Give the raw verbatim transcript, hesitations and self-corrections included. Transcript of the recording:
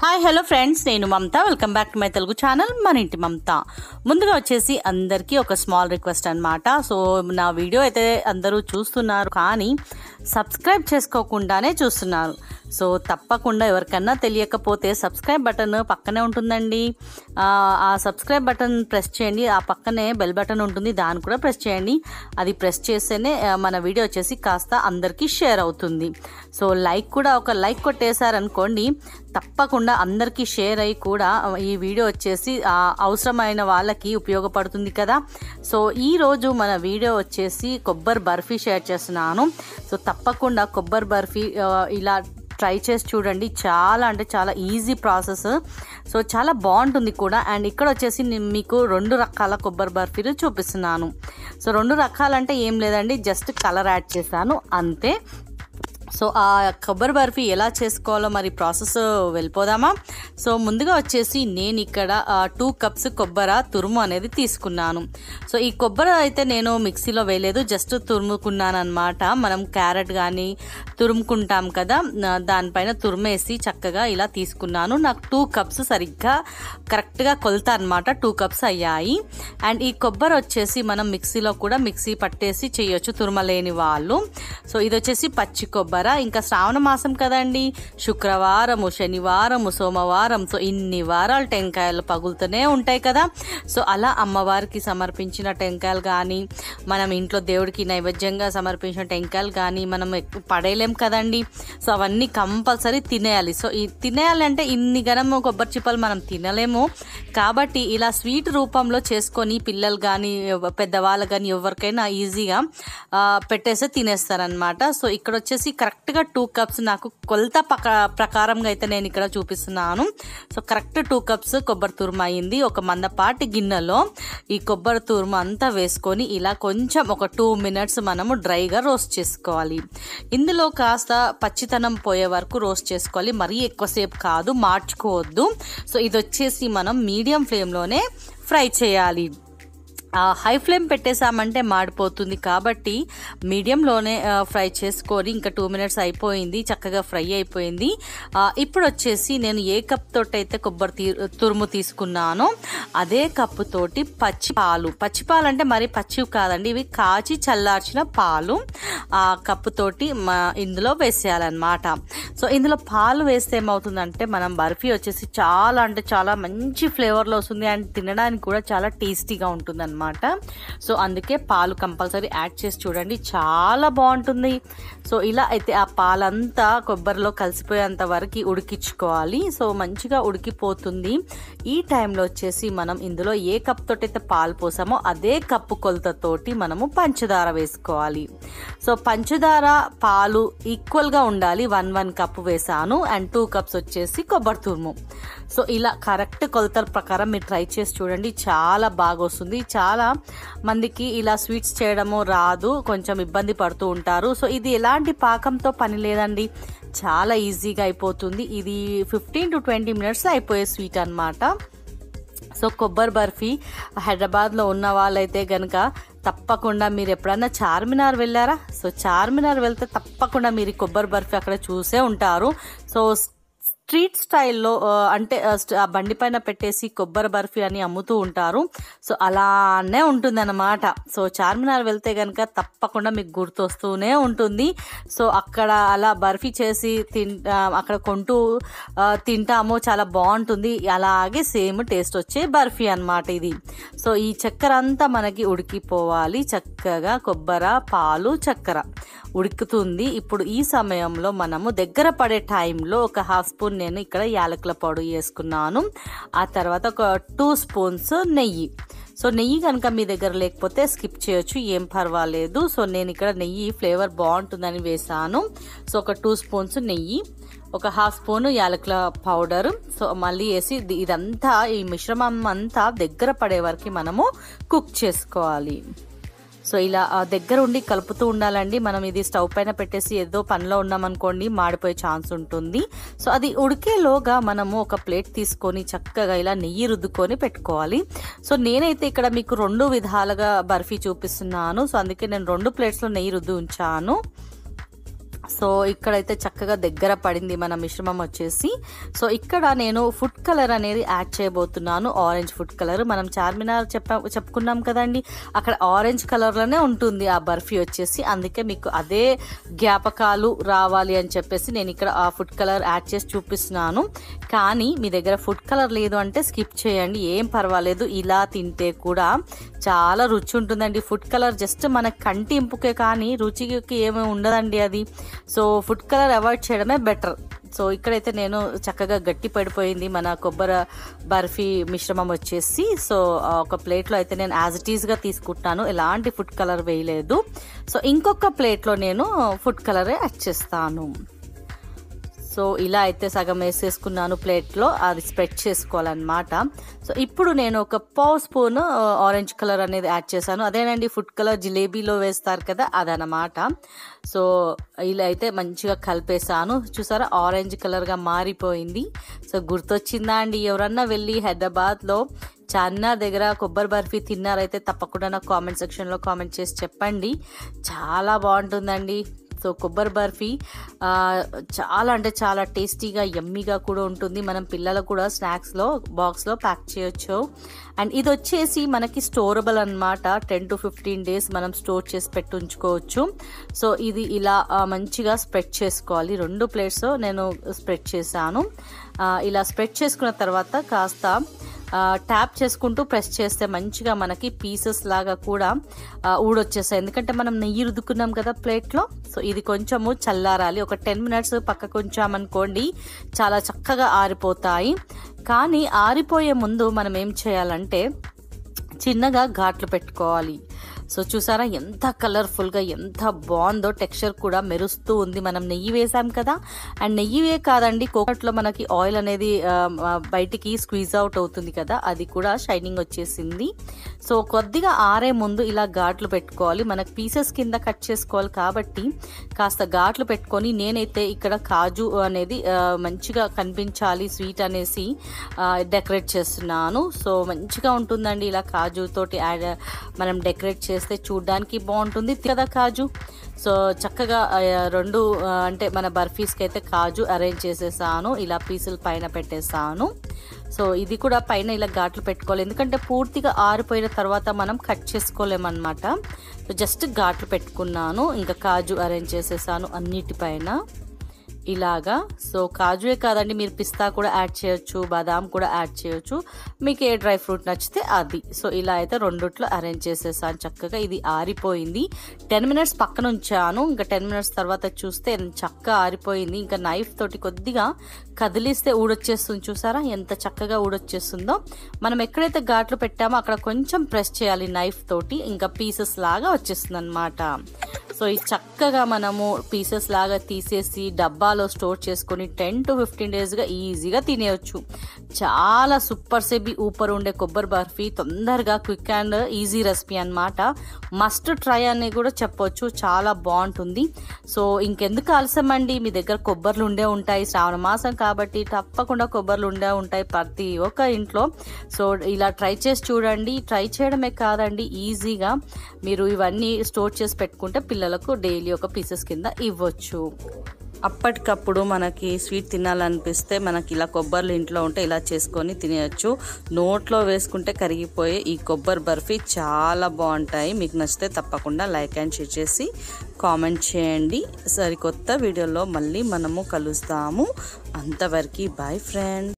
Hi hello friends, నేను Mamata. Welcome back to my Telugu channel మన ఇంటి మమత. ముందుగా వచ్చేసి అందరికీ ఒక స్మాల్ రిక్వెస్ట్ అనమాట. సో నా వీడియో అయితే అందరూ చూస్తున్నారు, కానీ సబ్స్క్రైబ్ చేసుకోకుండానే చూస్తున్నారు. సో తప్పకుండా ఎవరికన్నా తెలియకపోతే సబ్స్క్రైబ్ బటన్ పక్కనే ఉంటుందండి. ఆ సబ్స్క్రైబ్ బటన్ ప్రెస్ చేయండి. ఆ పక్కనే బెల్ బటన్ ఉంటుంది, దాన్ని కూడా ప్రెస్ చేయండి. అది ప్రెస్ చేస్తేనే మన వీడియో వచ్చేసి కాస్త అందరికీ షేర్ అవుతుంది. సో లైక్ కూడా ఒక లైక్ కొట్టేశారనుకోండి, తప్పకుండా అందరికీ షేర్ అయ్యి కూడా ఈ వీడియో వచ్చేసి అవసరమైన వాళ్ళకి ఉపయోగపడుతుంది కదా. సో ఈరోజు మన వీడియో వచ్చేసి కొబ్బరి బర్ఫీ షేర్ చేస్తున్నాను. సో తప్పకుండా కొబ్బరి బర్ఫీ ఇలా ట్రై చేసి చూడండి. చాలా అంటే చాలా ఈజీ ప్రాసెస్. సో చాలా బాగుంటుంది కూడా. అండ్ ఇక్కడ వచ్చేసి నేను మీకు రెండు రకాల కొబ్బరి బర్ఫీలు చూపిస్తున్నాను. సో రెండు రకాలంటే ఏం లేదండి, జస్ట్ కలర్ యాడ్ చేశాను అంతే. సో ఆ కొబ్బరి బర్ఫీ ఎలా చేసుకోవాలో మరి ప్రాసెస్ వెళ్ళిపోదామా. సో ముందుగా వచ్చేసి నేను ఇక్కడ టూ కప్స్ కొబ్బరి తురుము అనేది తీసుకున్నాను. సో ఈ కొబ్బరి అయితే నేను మిక్సీలో వేయలేదు, జస్ట్ తురుముకున్నాను అనమాట. మనం క్యారెట్ కానీ తురుముకుంటాం కదా, దానిపైన తురుమేసి చక్కగా ఇలా తీసుకున్నాను. నాకు టూ కప్స్ సరిగ్గా కరెక్ట్గా కొలత అనమాట, టూ కప్స్ అయ్యాయి. అండ్ ఈ కొబ్బరి వచ్చేసి మనం మిక్సీలో కూడా మిక్సీ పట్టేసి చేయొచ్చు తురుమలేని వాళ్ళు. సో ఇది వచ్చేసి పచ్చి కొబ్బరి. ఇంకా శ్రావణ మాసం కదండి, శుక్రవారము, శనివారము, సోమవారం, సో ఇన్ని వారాలు టెంకాయలు పగులుతూనే ఉంటాయి కదా. సో అలా అమ్మవారికి సమర్పించిన టెంకాయలు కానీ, మనం ఇంట్లో దేవుడికి నైవేద్యంగా సమర్పించిన టెంకాయలు కానీ మనం పడేయలేం కదండి. సో అవన్నీ కంపల్సరీ తినేయాలి. సో ఈ తినేయాలంటే ఇన్ని గనము కొబ్బరి చిప్పలు మనం తినలేము, కాబట్టి ఇలా స్వీట్ రూపంలో చేసుకొని పిల్లలు కానీ పెద్దవాళ్ళు కానీ ఎవరికైనా ఈజీగా పెట్టేస్తే తినేస్తారనమాట. సో ఇక్కడ వచ్చేసి కరెక్ట్గా టూ కప్స్ నాకు కొలత పక ప్రకారంగా అయితే నేను ఇక్కడ చూపిస్తున్నాను. సో కరెక్ట్ టూ కప్స్ కొబ్బరి తురుము అయింది. ఒక మందపాటి గిన్నెలో ఈ కొబ్బరి తురుము అంతా వేసుకొని ఇలా కొంచెం ఒక టూ మినిట్స్ మనము డ్రైగా రోస్ట్ చేసుకోవాలి. ఇందులో కాస్త పచ్చితనం పోయే వరకు రోస్ట్ చేసుకోవాలి, మరీ ఎక్కువసేపు కాదు, మార్చుకోవద్దు. సో ఇది వచ్చేసి మనం మీడియం ఫ్లేమ్లోనే ఫ్రై చేయాలి. హై ఫ్లేమ్ పెట్టేసామంటే మాడిపోతుంది, కాబట్టి మీడియంలోనే ఫ్రై చేసుకొని ఇంకా టూ మినిట్స్ అయిపోయింది, చక్కగా ఫ్రై అయిపోయింది. ఇప్పుడు వచ్చేసి నేను ఏ కప్ తోటి అయితే కొబ్బరి తీ తురుము తీసుకున్నానో అదే కప్పు తోటి పచ్చి పాలు, పచ్చి పాలు అంటే మరి పచ్చివి కాదండి, ఇవి కాచి చల్లార్చిన పాలు ఆ కప్పు తోటి ఇందులో వేసేయాలన్నమాట. సో ఇందులో పాలు వేస్తే ఏమవుతుందంటే మనం బర్ఫీ వచ్చేసి చాలా అంటే చాలా మంచి ఫ్లేవర్లో వస్తుంది, అండ్ తినడానికి కూడా చాలా టేస్టీగా ఉంటుంది అన్నమాట. సో అందుకే పాలు కంపల్సరీ యాడ్ చేసి చూడండి, చాలా బాగుంటుంది. సో ఇలా అయితే ఆ పాలంతా కొబ్బరిలో కలిసిపోయేంత వరకు ఉడికించుకోవాలి. సో మంచిగా ఉడికిపోతుంది. ఈ టైంలో వచ్చేసి మనం ఇందులో ఏ కప్ తోటి అయితే పాలు పోసామో అదే కప్పు కొలతతోటి మనము పంచదార వేసుకోవాలి. సో పంచదార పాలు ఈక్వల్గా ఉండాలి. వన్ వన్ కప్పు వేసాను అండ్ టూ కప్స్ వచ్చేసి కొబ్బరి తురుము. సో ఇలా కరెక్ట్ కొలతల ప్రకారం మీరు ట్రై చేసి చూడండి, చాలా బాగా వస్తుంది. చాలా మందికి ఇలా స్వీట్స్ చేయడము రాదు, కొంచెం ఇబ్బంది పడుతూ ఉంటారు. సో ఇది ఎలాంటి పాకంతో పని లేదండి, చాలా ఈజీగా అయిపోతుంది. ఇది ఫిఫ్టీన్ టు ట్వంటీ మినిట్స్ అయిపోయే స్వీట్ అనమాట. సో కొబ్బరి బర్ఫీ హైదరాబాద్లో ఉన్న వాళ్ళైతే కనుక తప్పకుండా మీరు ఎప్పుడన్నా చార్మినార్ వెళ్ళారా? సో చార్మినార్ వెళ్తే తప్పకుండా మీరు కొబ్బరి బర్ఫీ అక్కడ చూసే ఉంటారు. సో స్ట్రీట్ స్టైల్లో అంటే ఆ బండి పైన పెట్టేసి కొబ్బరి బర్ఫీ అని అమ్ముతూ ఉంటారు. సో అలానే ఉంటుందన్నమాట. సో చార్మినార్ వెళ్తే కనుక తప్పకుండా మీకు గుర్తొస్తూనే ఉంటుంది. సో అక్కడ అలా బర్ఫీ చేసి తిన్ అక్కడ కొంటూ తింటాము, చాలా బాగుంటుంది. అలాగే సేమ్ టేస్ట్ వచ్చే బర్ఫీ అన్నమాట ఇది. సో ఈ చక్కెర అంతా మనకి ఉడికిపోవాలి, చక్కగా కొబ్బరి పాలు చక్కెర ఉడుకుతుంది. ఇప్పుడు ఈ సమయంలో మనము దగ్గర పడే టైంలో ఒక హాఫ్ స్పూన్ నేను ఇక్కడ యాలకుల పౌడర్ వేసుకున్నాను. ఆ తర్వాత ఒక టూ స్పూన్స్ నెయ్యి. సో నెయ్యి కనుక మీ దగ్గర లేకపోతే స్కిప్ చేయొచ్చు, ఏం పర్వాలేదు. సో నేను ఇక్కడ నెయ్యి ఫ్లేవర్ బాగుంటుందని వేసాను. సో ఒక టూ స్పూన్స్ నెయ్యి, ఒక హాఫ్ స్పూన్ యాలకుల పౌడర్. సో మళ్ళీ వేసి ఇదంతా ఈ మిశ్రమం అంతా దగ్గర పడే వరకు మనము కుక్ చేసుకోవాలి. సో ఇలా దగ్గర ఉండి కలుపుతూ ఉండాలండి. మనం ఇది స్టవ్ పైన పెట్టేసి ఏదో పనిలో ఉన్నామనుకోండి, మాడిపోయే ఛాన్స్ ఉంటుంది. సో అది ఉడికేలోగా మనము ఒక ప్లేట్ తీసుకొని చక్కగా ఇలా నెయ్యి రుద్దుకొని పెట్టుకోవాలి. సో నేనైతే ఇక్కడ మీకు రెండు విధాలుగా బర్ఫీ చూపిస్తున్నాను. సో అందుకే నేను రెండు ప్లేట్స్లో నెయ్యి రుద్దు ఉంచాను. సో ఇక్కడైతే చక్కగా దగ్గర పడింది మన మిశ్రమం వచ్చేసి. సో ఇక్కడ నేను ఫుడ్ కలర్ అనేది యాడ్ చేయబోతున్నాను, ఆరెంజ్ ఫుడ్ కలర్. మనం చార్మినార్ చెప్ప చెప్పుకున్నాం కదండి, అక్కడ ఆరెంజ్ కలర్లోనే ఉంటుంది ఆ బర్ఫీ వచ్చేసి. అందుకే మీకు అదే జ్ఞాపకాలు రావాలి అని చెప్పేసి నేను ఇక్కడ ఆ ఫుడ్ కలర్ యాడ్ చేసి చూపిస్తున్నాను. కానీ మీ దగ్గర ఫుడ్ కలర్ లేదు అంటే స్కిప్ చేయండి, ఏం పర్వాలేదు. ఇలా తింటే కూడా చాలా రుచి ఉంటుందండి. ఫుడ్ కలర్ జస్ట్ మన కంటి ఇంపుకే కానీ రుచికి ఏమీ ఉండదండి అది. సో ఫుడ్ కలర్ అవాయిడ్ చేయడమే బెటర్. సో ఇక్కడైతే నేను చక్కగా గట్టి పడిపోయింది మన కొబ్బరి బర్ఫీ మిశ్రమం వచ్చేసి. సో ఒక ప్లేట్లో అయితే నేను యాజ్ ఇట్ ఈస్గా తీసుకుంటాను, ఎలాంటి ఫుడ్ కలర్ వేయలేదు. సో ఇంకొక ప్లేట్లో నేను ఫుడ్ కలరే యాడ్ చేస్తాను. సో ఇలా అయితే సగం వేసేసుకున్నాను ప్లేట్లో, అది స్ప్రెడ్ చేసుకోవాలన్నమాట. సో ఇప్పుడు నేను ఒక పావు స్పూన్ ఆరెంజ్ కలర్ అనేది యాడ్ చేశాను. అదేనండి ఫుడ్ కలర్ జిలేబీలో వేస్తారు కదా, అదనమాట. సో ఇలా అయితే మంచిగా కలిపేసాను. చూసారా ఆరెంజ్ కలర్గా మారిపోయింది. సో గుర్తొచ్చిందా అండి, ఎవరన్నా వెళ్ళి హైదరాబాద్లో చార్మినార్ దగ్గర కొబ్బరి బర్ఫీ తిన్నారైతే తప్పకుండా నాకు కామెంట్ సెక్షన్లో కామెంట్ చేసి చెప్పండి. చాలా బాగుంటుందండి. సో కొబ్బరి బర్ఫీ చాలా అంటే చాలా టేస్టీగా యమ్మీగా కూడా ఉంటుంది. మనం పిల్లలకు కూడా స్నాక్స్లో బాక్స్లో ప్యాక్ చేయొచ్చు. అండ్ ఇది వచ్చేసి మనకి స్టోరబుల్ అనమాట, టెన్ టు ఫిఫ్టీన్ డేస్ మనం స్టోర్ చేసి పెట్టి ఉంచుకోవచ్చు. సో ఇది ఇలా మంచిగా స్ప్రెడ్ చేసుకోవాలి. రెండు ప్లేట్స్ నేను స్ప్రెడ్ చేశాను. ఇలా స్ప్రెడ్ చేసుకున్న తర్వాత కాస్త ట్యాప్ చేసుకుంటూ ప్రెస్ చేస్తే మంచిగా మనకి పీసెస్ లాగా కూడా ఊడొచ్చేస్తాయి. ఎందుకంటే మనం నెయ్యి రుద్దుకున్నాం కదా ప్లేట్లో. సో ఇది కొంచెము చల్లారాలి. ఒక టెన్ మినిట్స్ పక్కకు ఉంచామనుకోండి చాలా చక్కగా ఆరిపోతాయి. కానీ ఆరిపోయే ముందు మనం ఏం చేయాలంటే చిన్నగా ఘాట్లు పెట్టుకోవాలి. సో చూసారా ఎంత కలర్ఫుల్గా ఎంత బాగుందో, టెక్స్చర్ కూడా మెరుస్తూ ఉంది. మనం నెయ్యి వేసాం కదా, అండ్ నెయ్యివే కాదండి కోకోనట్లో మనకి ఆయిల్ అనేది బయటికి స్క్వీజ్ అవుట్ అవుతుంది కదా, అది కూడా షైనింగ్ వచ్చేసింది. సో కొద్దిగా ఆరే ముందు ఇలా ఘాట్లు పెట్టుకోవాలి. మనకు పీసెస్ కింద కట్ చేసుకోవాలి కాబట్టి కాస్త ఘాట్లు పెట్టుకొని, నేనైతే ఇక్కడ కాజు అనేది మంచిగా కనిపించాలి స్వీట్ అనేసి డెకరేట్ చేస్తున్నాను. సో మంచిగా ఉంటుందండి ఇలా కాజు తోటి యాడ్ మనం డెకరేట్ చేసి చూడడానికి బాగుంటుంది కదా కాజు. సో చక్కగా రెండు అంటే మన బర్ఫీస్కి అయితే కాజు అరేంజ్ చేసేసాను, ఇలా పీసులు పైన పెట్టేసాను. సో ఇది కూడా పైన ఇలా ఘాట్లు పెట్టుకోవాలి, ఎందుకంటే పూర్తిగా ఆరిపోయిన తర్వాత మనం కట్ చేసుకోలేమన్నమాట. సో జస్ట్ ఘాట్లు పెట్టుకున్నాను, ఇంకా కాజు అరేంజ్ చేసేసాను అన్నిటిపైన ఇలాగా. సో కాజుయే కాదండి, మీరు పిస్తా కూడా యాడ్ చేయొచ్చు, బాదాం కూడా యాడ్ చేయొచ్చు, మీకు ఏ డ్రై ఫ్రూట్ నచ్చితే అది. సో ఇలా అయితే రెండిట్లో అరేంజ్ చేసేసాను చక్కగా. ఇది ఆరిపోయింది, టెన్ మినిట్స్ పక్కన ఉంచాను. ఇంకా టెన్ మినిట్స్ తర్వాత చూస్తే చక్కగా ఆరిపోయింది. ఇంకా నైఫ్ తోటి కొద్దిగా కదిలిస్తే ఊడొచ్చేస్తుంది. చూసారా ఎంత చక్కగా ఊడొచ్చేస్తుందో. మనం ఎక్కడైతే ఘాట్లు పెట్టామో అక్కడ కొంచెం ప్రెస్ చేయాలి నైఫ్ తోటి, ఇంకా పీసెస్ లాగా వచ్చేస్తుంది అనమాట. సో ఇది చక్కగా మనము పీసెస్ లాగా తీసేసి డబ్బాలో స్టోర్ చేసుకొని టెన్ టు ఫిఫ్టీన్ డేస్గా ఈజీగా తినేయచ్చు. చాలా సూపర్ సెబీ ఊపర్ ఉండే కొబ్బరి బర్ఫీ, తొందరగా క్విక్ అండ్ ఈజీ రెసిపీ అనమాట. మస్ట్ ట్రై అని కూడా చెప్పొచ్చు, చాలా బాగుంటుంది. సో ఇంకెందుకు ఆలస్యం అండి, మీ దగ్గర కొబ్బరిలు ఉండే ఉంటాయి, శ్రావణ మాసం కాబట్టి తప్పకుండా కొబ్బరిలు ఉండే ఉంటాయి ప్రతి ఒక్క ఇంట్లో. సో ఇలా ట్రై చేసి చూడండి. ట్రై చేయడమే కాదండి, ఈజీగా మీరు ఇవన్నీ స్టోర్ చేసి పెట్టుకుంటే పిల్లలకు డైలీ ఒక పీసెస్ కింద ఇవ్వచ్చు. అప్పటికప్పుడు మనకి స్వీట్ తినాలనిపిస్తే మనకి ఇలా కొబ్బరిలు ఇంట్లో ఉంటే ఇలా చేసుకొని తినేయచ్చు. నోట్లో వేసుకుంటే కరిగిపోయే ఈ కొబ్బరి బర్ఫీ చాలా బాగుంటాయి. మీకు నచ్చితే తప్పకుండా లైక్ అండ్ షేర్ చేసి కామెంట్ చేయండి. సరికొత్త వీడియోలో మళ్ళీ మనము కలుస్తాము. అంతవరకు బాయ్ ఫ్రెండ్స్.